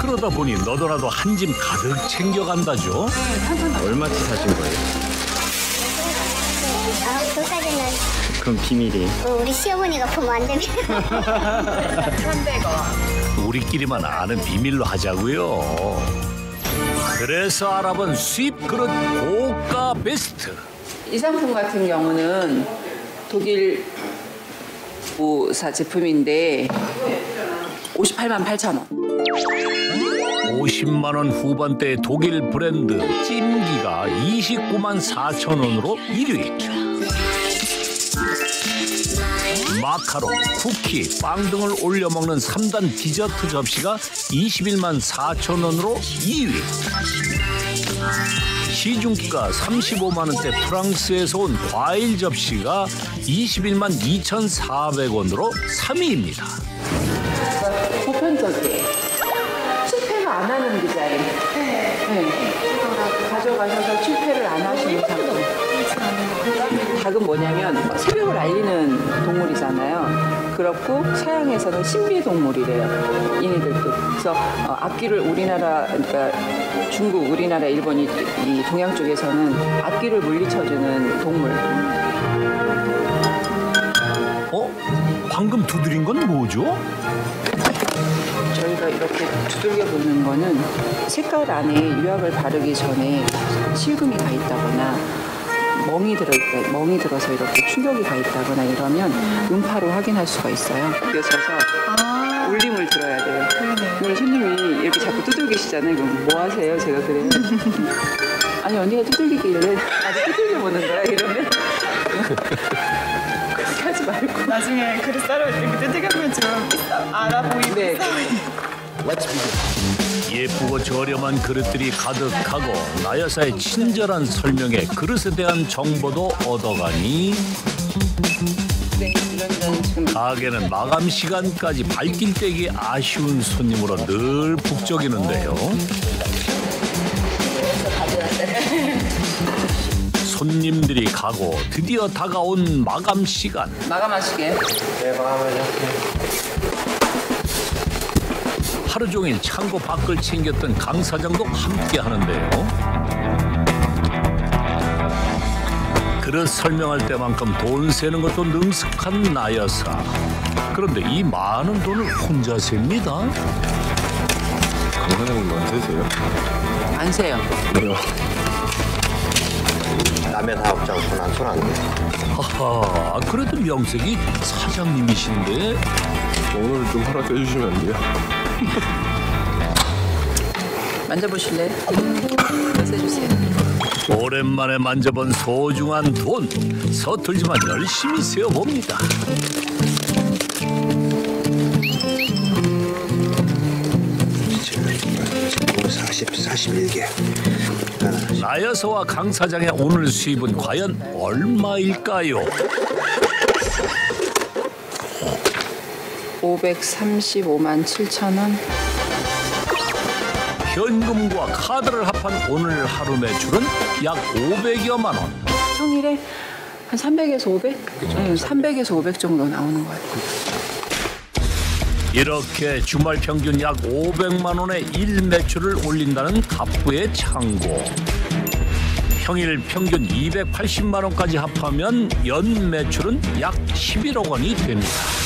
그러다 보니 너도나도 한 짐 가득 챙겨간다죠. 얼마치 사신 거예요? 그까지는 그럼 비밀이. 우리 시어머니가 보면 안 됩니다. 300원. 우리끼리만 아는 비밀로 하자고요. 그래서 알아본 수입 그릇 고가 베스트. 이 상품 같은 경우는 독일 사 제품인데 58만 8천 원. 50만 원 후반대의 독일 브랜드 찜기가 29만 4천 원으로 1위. 마카롱, 쿠키, 빵 등을 올려 먹는 3단 디저트 접시가 21만 4천 원으로 2위. 시중가 35만 원대 프랑스에서 온 과일 접시가 21만 2,400원으로 3위입니다. 보편적이에요. 실패가 안 하는 디자인. 네. 가져가셔서 실패를 안 하시는 상품. 닭은 뭐냐면 새벽을 알리는 동물이잖아요. 그렇고 서양에서는 신비 동물이래요. 얘네들도. 그래서 악귀를 우리나라, 그러니까 중국, 우리나라, 일본 이 동양 쪽에서는 악귀를 물리쳐주는 동물. 방금 두드린 건 뭐죠? 저희가 이렇게 두들겨 보는 거는 색깔 안에 유약을 바르기 전에 실금이 가 있다거나 멍이 들어서 이렇게 충격이 가 있다거나 이러면 음파로 확인할 수가 있어요. 껴서서 울림을 들어야 돼요. 그걸 손님이 이렇게 자꾸 두들기시잖아요. 그럼 뭐 하세요? 제가 그래요. 아니 언니가 두들기길래 아직 두들겨 보는 거야 이러면 그렇게 하지 말고 나중에 그릇 싸러 이렇게 두들겨보면 좀 알아 보이고. 네. 예쁘고 저렴한 그릇들이 가득하고 나 여사의 친절한 설명에 그릇에 대한 정보도 얻어가니 네, 이런 데는 지금 가게는 마감 시간까지 발길 떼기 아쉬운 손님으로 늘 북적이는데요. 손님들이 가고 드디어 다가온 마감 시간. 마감하시게. 네, 마감하죠. 하루 종일 창고 밖을 챙겼던 강 사장도 함께 하는데요. 그릇 설명할 때만큼 돈 세는 것도 능숙한 나 여사. 그런데 이 많은 돈을 혼자 셉니다. 강 사장님 안 세세요? 안 세요. 왜요? 남의 사업장 손안 돼. 하하, 그래도 명색이 사장님이신데. 오늘 좀 허락해 주시면 안 돼요? 만져보실래요? 세주세요. 오랜만에 만져본 소중한 돈. 서툴지만 열심히 세어봅니다. 오늘 41개. 나여서와 강 사장의 오늘 수입은 과연 얼마일까요? 535만 7천 원. 현금과 카드를 합한 오늘 하루 매출은 약 500여만 원. 평일에 한 300에서 500? 300에서 500 정도 나오는 것 같아요. 이렇게 주말 평균 약 500만 원의 일 매출을 올린다는 갑부의 창고. 평일 평균 280만 원까지 합하면 연 매출은 약 11억 원이 됩니다.